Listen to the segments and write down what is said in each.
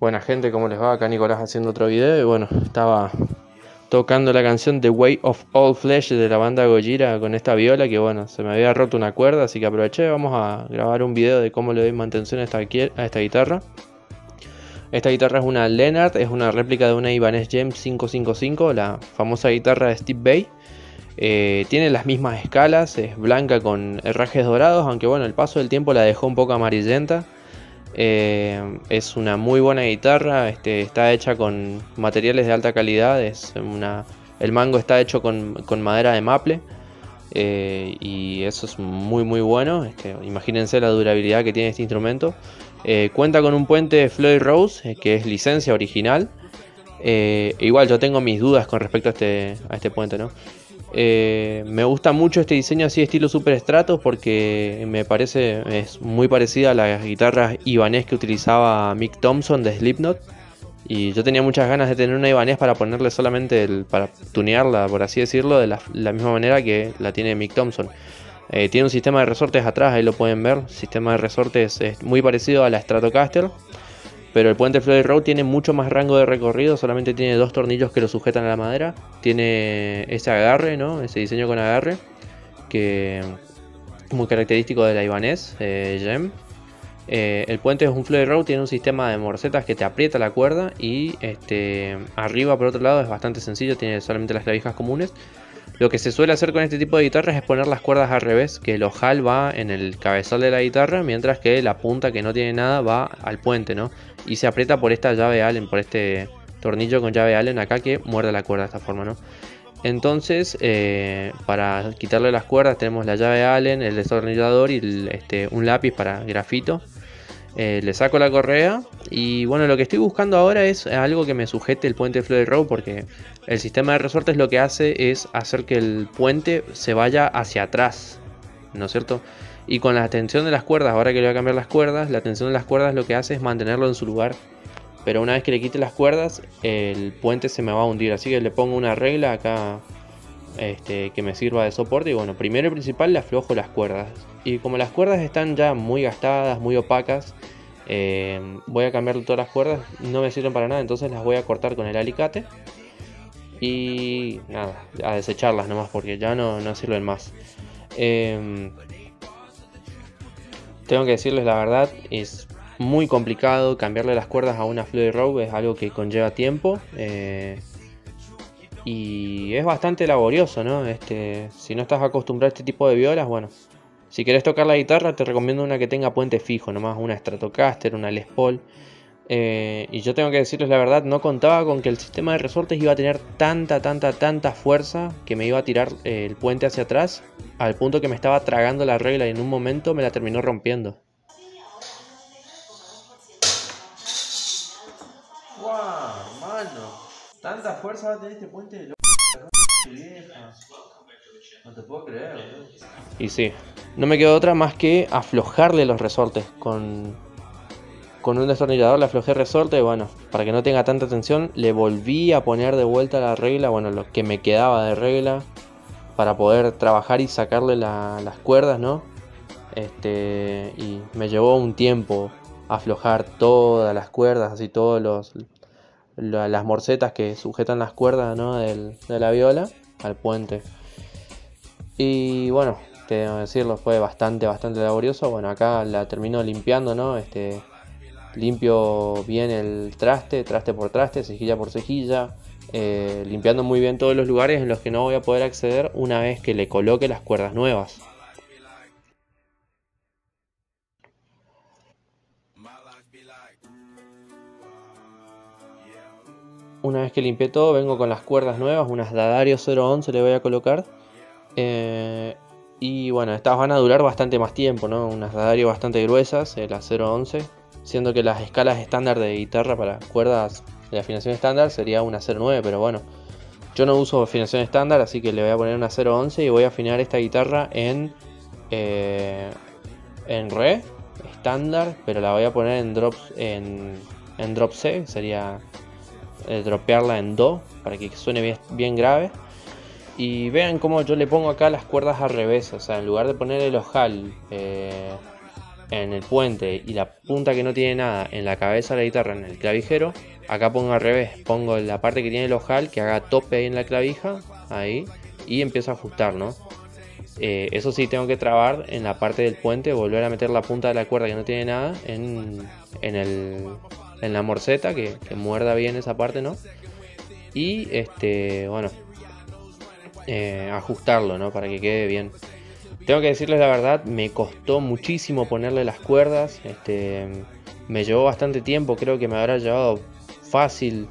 Buena gente, ¿cómo les va? Acá Nicolás haciendo otro video y bueno, estaba tocando la canción The Way of All Flesh de la banda Gojira con esta viola que bueno, se me había roto una cuerda, así que aproveché, vamos a grabar un video de cómo le doy mantención a esta guitarra. Esta guitarra es una Leonard, es una réplica de una Ibanez Gem 555, la famosa guitarra de Steve Vai. Tiene las mismas escalas, es blanca con herrajes dorados, aunque bueno, el paso del tiempo la dejó un poco amarillenta. Es una muy buena guitarra, está hecha con materiales de alta calidad, el mango está hecho con madera de maple, y eso es muy bueno. Imagínense la durabilidad que tiene este instrumento. Cuenta con un puente Floyd Rose, que es licencia original. Igual yo tengo mis dudas con respecto a este puente, ¿no? Me gusta mucho este diseño así estilo Super Stratos porque me parece es muy parecida a las guitarras Ibanez que utilizaba Mick Thompson de Slipknot, y yo tenía muchas ganas de tener una Ibanez para ponerle solamente para tunearla, por así decirlo, de la misma manera que la tiene Mick Thompson. Tiene un sistema de resortes atrás, ahí lo pueden ver. El sistema de resortes es muy parecido a la Stratocaster, pero el puente Floyd Rose tiene mucho más rango de recorrido, solamente tiene dos tornillos que lo sujetan a la madera. Tiene ese agarre, ¿no? Ese diseño con agarre, que es muy característico de la Ibanez Gem. El puente es un Floyd Rose, tiene un sistema de morsetas que te aprieta la cuerda, y arriba por otro lado es bastante sencillo, tiene solamente las clavijas comunes. Lo que se suele hacer con este tipo de guitarras es poner las cuerdas al revés, que el ojal va en el cabezal de la guitarra, mientras que la punta, que no tiene nada, va al puente, ¿no? Y se aprieta por esta llave Allen, por este tornillo con llave Allen acá que muerde la cuerda de esta forma, ¿no? Entonces, para quitarle las cuerdas tenemos la llave Allen, el destornillador y un lápiz para grafito. Le saco la correa y bueno, lo que estoy buscando ahora es algo que me sujete el puente Floyd Rose, porque el sistema de resortes lo que hace es hacer que el puente se vaya hacia atrás, ¿no es cierto? Y con la tensión de las cuerdas, ahora que le voy a cambiar las cuerdas, la tensión de las cuerdas lo que hace es mantenerlo en su lugar. Pero una vez que le quite las cuerdas, el puente se me va a hundir, así que le pongo una regla acá que me sirva de soporte. Y bueno, primero y principal le aflojo las cuerdas, y como las cuerdas están ya muy gastadas, muy opacas, voy a cambiar todas las cuerdas, no me sirven para nada, entonces las voy a cortar con el alicate y nada, a desecharlas nomás porque ya no sirven más. Tengo que decirles la verdad, es muy complicado cambiarle las cuerdas a una Floyd Rose, es algo que conlleva tiempo, y es bastante laborioso, ¿no? Si no estás acostumbrado a este tipo de violas, bueno, si querés tocar la guitarra te recomiendo una que tenga puente fijo, nomás una Stratocaster, una Les Paul. Y yo tengo que decirles la verdad, no contaba con que el sistema de resortes iba a tener tanta fuerza que me iba a tirar el puente hacia atrás, al punto que me estaba tragando la regla y en un momento me la terminó rompiendo. ¡Wow, mano! ¿Tanta fuerza va a tener este puente de vieja? No te puedo creer, boludo. Y sí, no me quedó otra más que aflojarle los resortes. Con un destornillador le aflojé el resorte, bueno, para que no tenga tanta tensión, le volví a poner de vuelta la regla, bueno, lo que me quedaba de regla, para poder trabajar y sacarle las cuerdas, ¿no? Y me llevó un tiempo aflojar todas las cuerdas, así las morsetas que sujetan las cuerdas, ¿no? de la viola al puente. Y bueno, tengo que decirlo, fue bastante laborioso. Bueno, acá la termino limpiando, ¿no? Limpio bien el traste por traste, cejilla por cejilla, limpiando muy bien todos los lugares en los que no voy a poder acceder una vez que le coloque las cuerdas nuevas. Una vez que limpié todo, vengo con las cuerdas nuevas, unas D'Addario 011 le voy a colocar. Y bueno, estas van a durar bastante más tiempo, ¿no? Unas D'Addario bastante gruesas, las 011, siendo que las escalas estándar de guitarra para cuerdas de afinación estándar sería una 09, pero bueno, yo no uso afinación estándar, así que le voy a poner una 011 y voy a afinar esta guitarra en re estándar, pero la voy a poner en drop C, sería dropearla en do para que suene bien grave. Y vean cómo yo le pongo acá las cuerdas al revés, o sea, en lugar de poner el ojal en el puente y la punta que no tiene nada en la cabeza de la guitarra, en el clavijero, acá pongo al revés, pongo la parte que tiene el ojal que haga tope ahí en la clavija, ahí, y empiezo a ajustar, ¿no? Eso sí, tengo que trabar en la parte del puente, volver a meter la punta de la cuerda que no tiene nada en la morceta, que muerda bien esa parte, ¿no? Y bueno, ajustarlo, ¿no? Para que quede bien. Tengo que decirles la verdad, me costó muchísimo ponerle las cuerdas. Me llevó bastante tiempo, creo que me habrá llevado fácil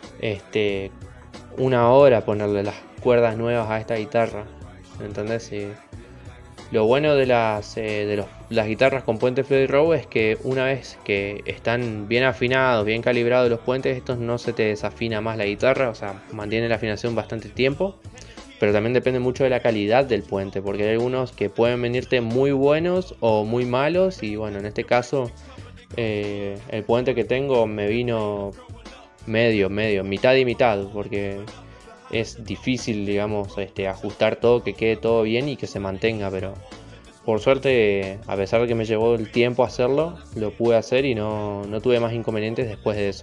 una hora ponerle las cuerdas nuevas a esta guitarra. ¿Entendés? Lo bueno de las guitarras con puente Floyd Rose es que una vez que están bien afinados, bien calibrados los puentes, estos no se te desafina más la guitarra, o sea, mantiene la afinación bastante tiempo. Pero también depende mucho de la calidad del puente, porque hay algunos que pueden venirte muy buenos o muy malos. Y bueno, en este caso el puente que tengo me vino medio, mitad y mitad, porque es difícil, digamos, ajustar todo, que quede todo bien y que se mantenga. Pero por suerte, a pesar de que me llevó el tiempo hacerlo, lo pude hacer y no tuve más inconvenientes después de eso.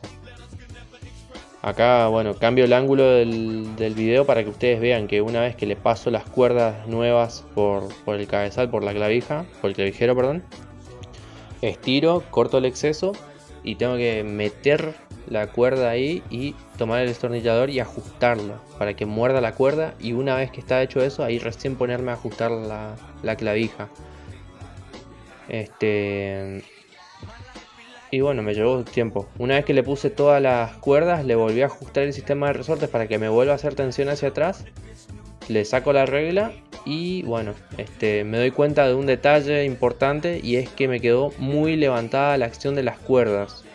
Acá, bueno, cambio el ángulo del video para que ustedes vean que una vez que le paso las cuerdas nuevas por el cabezal, por el clavijero, perdón, estiro, corto el exceso y tengo que meter la cuerda ahí y tomar el destornillador y ajustarlo para que muerda la cuerda, y una vez que está hecho eso, ahí recién ponerme a ajustar la clavija. Y bueno, me llevó tiempo. Una vez que le puse todas las cuerdas, le volví a ajustar el sistema de resortes para que me vuelva a hacer tensión hacia atrás. Le saco la regla y bueno, me doy cuenta de un detalle importante, y es que me quedó muy levantada la acción de las cuerdas.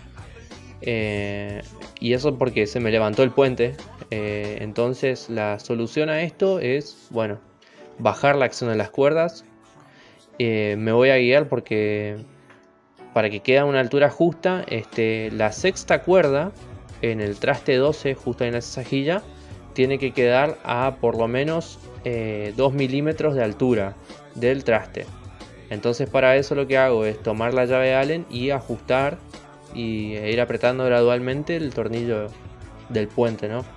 Y eso porque se me levantó el puente. Entonces la solución a esto es, bueno, bajar la acción de las cuerdas. Me voy a guiar porque para que quede a una altura justa, la sexta cuerda en el traste 12, justo en la cejilla, tiene que quedar a por lo menos 2 milímetros de altura del traste. Entonces para eso lo que hago es tomar la llave Allen y ajustar e ir apretando gradualmente el tornillo del puente, ¿no?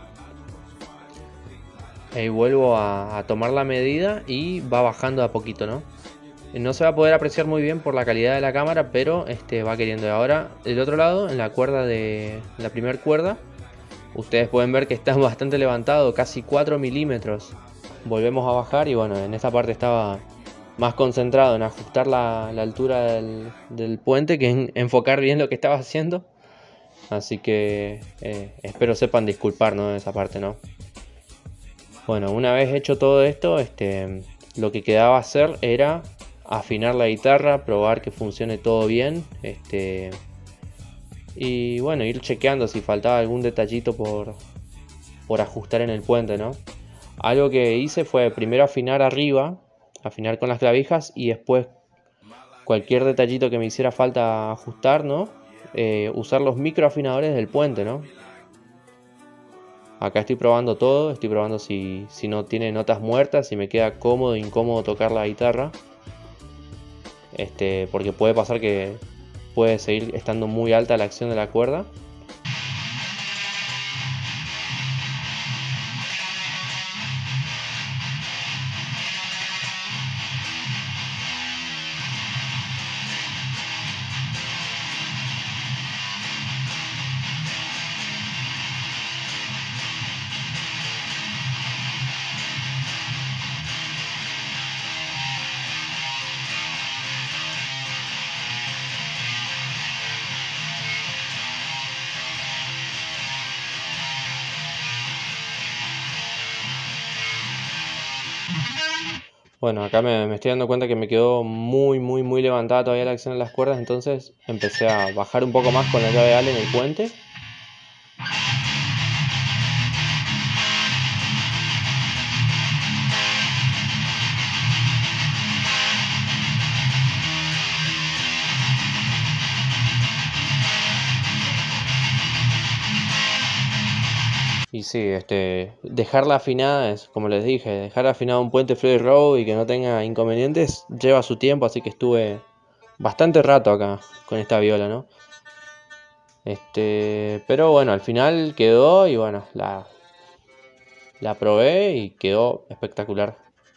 Ahí vuelvo a tomar la medida y va bajando a poquito, ¿no? No se va a poder apreciar muy bien por la calidad de la cámara, pero va queriendo. Ahora, del otro lado, en la cuerda de la primera cuerda, ustedes pueden ver que está bastante levantado, casi 4 milímetros. Volvemos a bajar y bueno, en esta parte estaba más concentrado en ajustar la altura del puente que en enfocar bien lo que estaba haciendo. Así que espero sepan disculpar, ¿no?, de esa parte, ¿no? Bueno, una vez hecho todo esto, lo que quedaba hacer era afinar la guitarra, probar que funcione todo bien, y bueno, ir chequeando si faltaba algún detallito por ajustar en el puente, ¿no? Algo que hice fue primero afinar arriba, afinar con las clavijas, y después cualquier detallito que me hiciera falta ajustar, ¿no? Usar los microafinadores del puente, ¿no? Acá estoy probando todo, estoy probando si no tiene notas muertas, si me queda cómodo o incómodo tocar la guitarra. Porque puede pasar que puede seguir estando muy alta la acción de la cuerda. Bueno, acá me estoy dando cuenta que me quedó muy levantada todavía la acción de las cuerdas, entonces empecé a bajar un poco más con la llave Allen en el puente. Y sí, dejarla afinada es, como les dije, dejar afinado un puente Floyd Rose y que no tenga inconvenientes lleva su tiempo, así que estuve bastante rato acá con esta viola, ¿no? Pero bueno, al final quedó y bueno, la probé y quedó espectacular.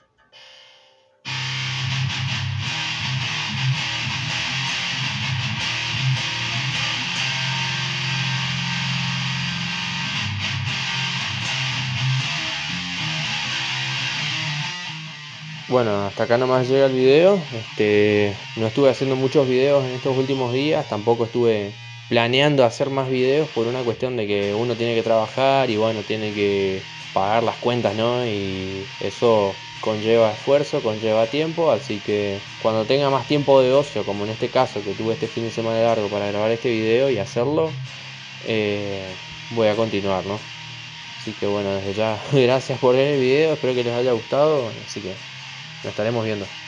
Bueno, hasta acá nomás llega el video. No estuve haciendo muchos videos en estos últimos días, tampoco estuve planeando hacer más videos por una cuestión de que uno tiene que trabajar y bueno, tiene que pagar las cuentas, ¿no? Y eso conlleva esfuerzo, conlleva tiempo, así que cuando tenga más tiempo de ocio, como en este caso que tuve este fin de semana largo para grabar este video y hacerlo, voy a continuar, ¿no? Así que bueno, desde ya gracias por ver el video, espero que les haya gustado, así que nos estaremos viendo.